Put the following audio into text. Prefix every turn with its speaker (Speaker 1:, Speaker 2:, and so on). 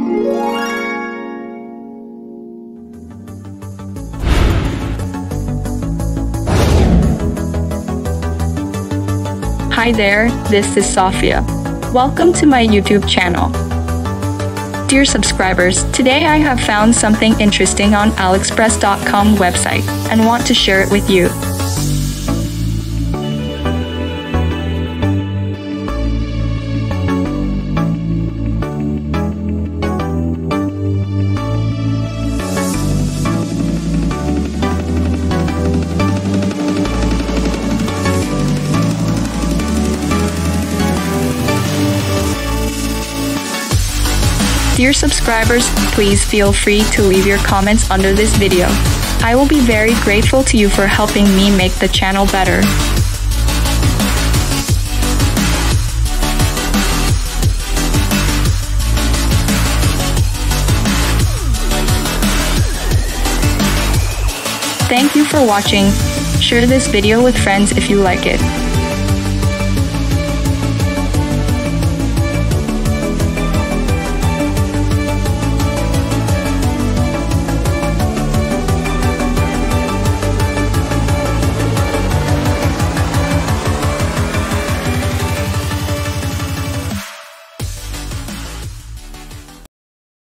Speaker 1: Hi there, this is Sofia. Welcome to my YouTube channel. Dear subscribers, today I have found something interesting on AliExpress.com website and want to share it with you. Dear subscribers, please feel free to leave your comments under this video. I will be very grateful to you for helping me make the channel better. Thank you for watching. Share this video with friends if you like it.